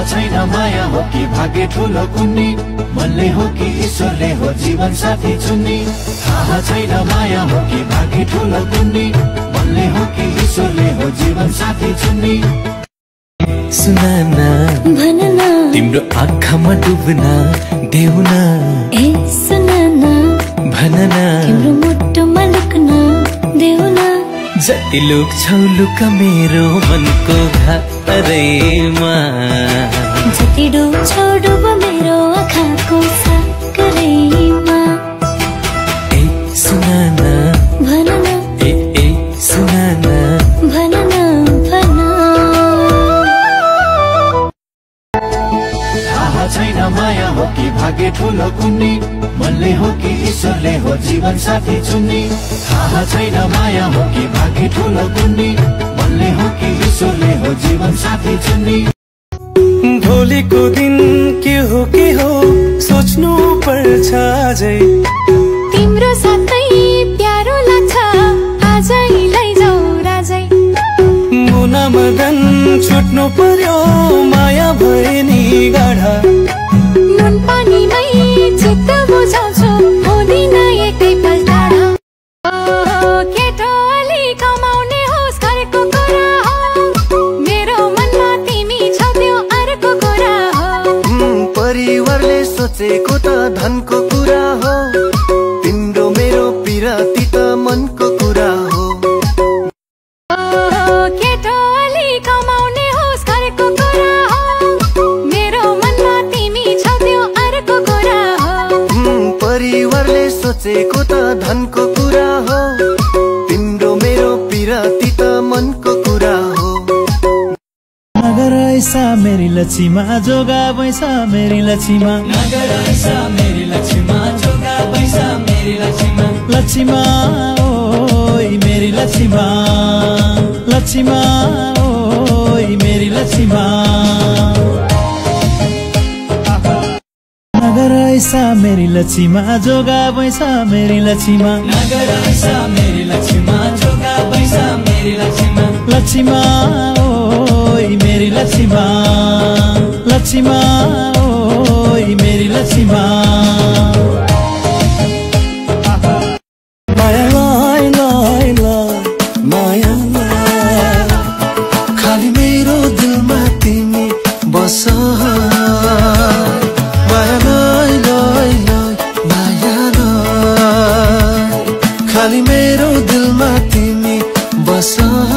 छैन माया हो कि भाग्य ठुलो कुन्नी, मनले हो कि ईश्वरले हो जीवन साथी चुन्नी। थाहा छैन माया हो कि भाग्य ठुलो कुन्नी, मनले हो कि ईश्वरले हो जीवन साथी चुन्नी। सुनाना भनना तिम्रो आँखामा डुब्न देउना, ए सुनाना भनना तिम्रो मुटुमा लुक्न देउना। जति लुक्छौ लुक मेरो मनको घरैमा, जति डुब्छौ डुब मेरो आँखाको सागरैमा। ए सुनाना भनना ए सुनाना भनना भन। थाहा छैन माया हो कि भाग्य ठुलो कुन्नी, मनले हो कि ईश्वरले हो जीवन साथी चुन्नी। थाहा छैन माया हो कि भाग्य ठुलो कुन्नी, मनले हो कि ईश्वरले हो जीवन साथी चुन्नी। भोलिको दिन के हो सोच्नु पर्छ अझै, तिम्रो साथै प्यारो लाग्छ आजै लैजाऊ राजै। मुना मदन छुट्नु पर्यो माया भए नि गाढा, नुन पानीमै चित्त बुझाउँछु हुँदिन एकै पल टाढा। केटो अलि कमाउने होस् घरको कुरा हो, मेरो मनमा तिमी छौ त्यो अर्को कुरा हो। परिवारले सोचेको त धनको कुरा हो, तिम्रो मेरो पिराती त मनको कुरा हो। केटो अलि कमाउने होस् घरको कुरा हो, मेरो मनमा तिमी छौ त्यो अर्को कुरा हो। परिवारले सोचेको त धनको कुरा हो, तिम्रो मेरो पिराती त मनको कुरा हो। नगर ऐसा मेरी लक्ष्मीमा जोगा पैसा मेरी लक्ष्मीमा, नगर ऐसा मेरी लक्ष्मीमा जोगा पैसा मेरी लक्ष्मीमा। लक्ष्मीमा ओइ मेरी लक्ष्मीमा, लक्ष्मीमा ओइ मेरी लक्ष्मीमा। नगर ऐसा मेरी लक्ष्मीमा जोगा पैसा मेरी लक्ष्मीमा, नगर ऐसा मेरी लक्ष्मीमा जोगा पैसा मेरी लक्ष्मीमा। लक्ष्मीमा ओइ मेरी लक्ष्मीमा, लक्ष्मीमा ओइ मेरी लक्ष्मीमा। माया लय लय लय माया लय, खाली मेरो दिलमा तिमी बस। माया लय लय लय माया लय, खाली मेरो दिलमा तिमी बस।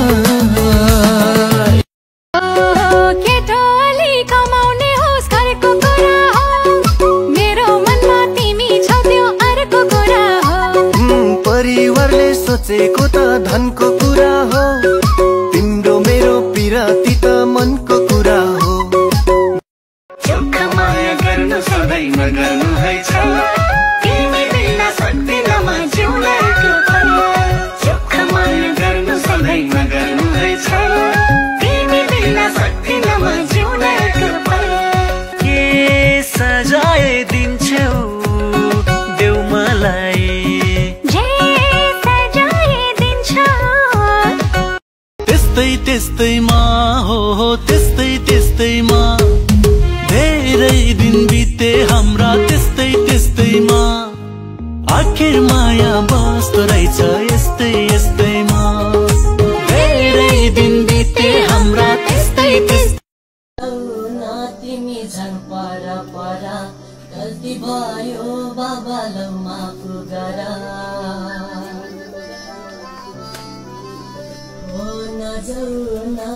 केटो अलि कमाउने होस् घरको कुरा हो, मेरो मनमा तिमी छौ त्यो अर्को कुरा हो। परिवारले सोचेको त धनको कुरा हो, तिम्रो मेरो पिराती त मनको कुरा हो। चोखा माया गर्नु सधैँ नगर्नु है छ, तिमी बिना सक्दिन म जिउलाको पल। चोखा माया गर्नु सधैँ नगर्नु है छ, तिमी बिना सक्दिन म जिउलाको पल। के सजाय दिन्छौ देऊ मलाई, जे सजाय दिन्छौ त्यस्तै त्यस्तैमा हो त्यस्तै त्यस्तैमा। धेरै दिन बिते हाम्रा त्यस्तै त्यस्तैमा, आखिर माया बस्दो रहेछ यस्तै यस्तैमा। धेरै दिन बिते हाम्रा त्यस्तै त्यस्तै। तिमी झन् पर पर गल्ती भयो बाबा लौ माफ गर। हो नजाऊ न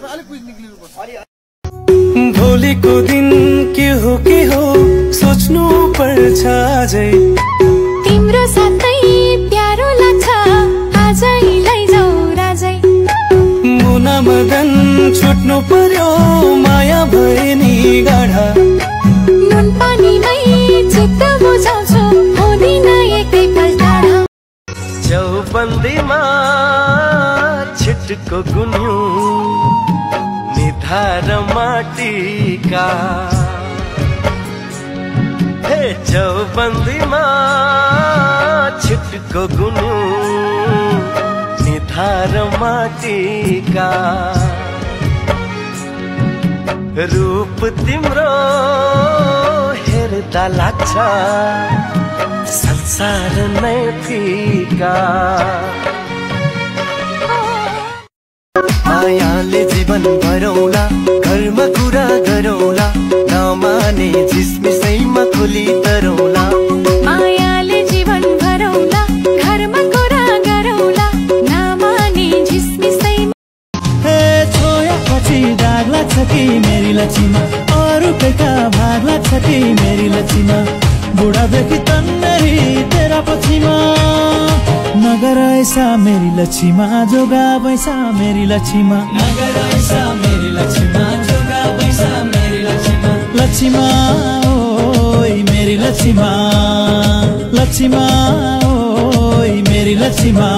भोलिको दिन के हो सोच्नु पर्छ अझै, तिम्रो साथै प्यारो लाग्छ आजै लैजाऊ राजै। मुना मदन छुट्नु पर्यो माया भए नि गाढा, नुन पानीमै चित्त बुझाउँछु हुँदिन एकै पल टाढा। चौबन्दीमा छिटको गुन्यु निधार माटीका, हे चौबन्दीमा छिटको गुन्यु निधार माटीका। रूप तिम्रो हेर्दा लाग्छ संसार नै फिका मायाले जीवन भरौला घरमा कुरा गरौला नमाने झिसमिसैमा खोली तरौला मायाले जीवन भरौला घरमा कुरा गरौला नमाने झिसमिसैमा छोयापछि दाग लाग्छ कि मेरी लक्ष्मीमा अरू कैका भाग लाग्छ कि मेरी लक्ष्मीमा बुढादेखि तन्नेरी तेरा पछिमा नगर ऐसा मेरी लक्ष्मीमा जोगा पैसा मेरी लक्ष्मीमा नगर ऐसा मेरी लक्ष्मीमा जोगा पैसा मेरी लक्ष्मीमा लक्ष्मीमा ओइ मेरी लक्ष्मीमा लक्ष्मीमा ओइ मेरी लक्ष्मीमा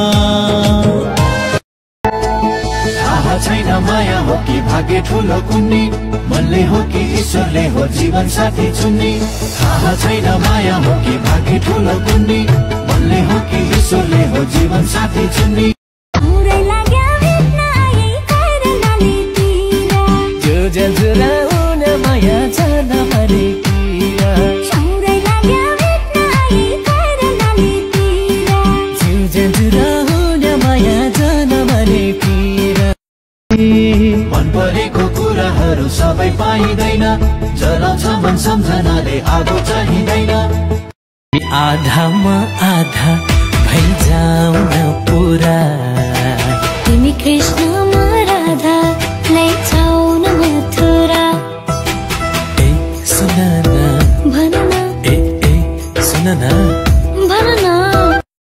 थाहा छैन माया हो कि भाग्य ठुलो कुन्नी मनले हो कि ईश्वरले हो जीवन साथी चुन्नी थाहा छैन माया हो कि भाग्य ठुलो कुन्नी मनले हो कि ईश्वरले हो जीवन साथी चुन्नी पुरै लाग्यो भेट्न आए करनाले तिरा जो जजुरा हुन माया जान परेकिरा पुरै लाग्यो भेट्न आए करनाले तिरा जो जजुरा हुन माया जान परेकिरा मन परेको कुराहरू सबै पाइँदैन जलाउँछ मन सम्झनाले आगो चाहिँदैन आधामा आधा भइजाउन